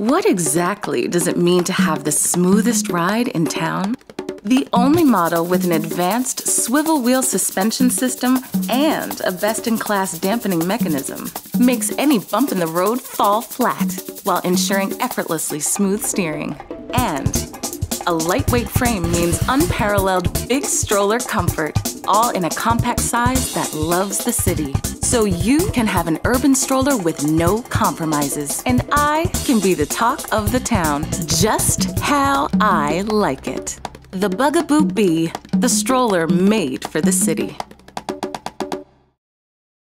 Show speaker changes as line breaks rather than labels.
What exactly does it mean to have the smoothest ride in town? The only model with an advanced swivel wheel suspension system and a best-in-class dampening mechanism makes any bump in the road fall flat while ensuring effortlessly smooth steering. And a lightweight frame means unparalleled big stroller comfort, all in a compact size that loves the city. So you can have an urban stroller with no compromises. And I can be the talk of the town, just how I like it. The Bugaboo Bee, the stroller made for the city.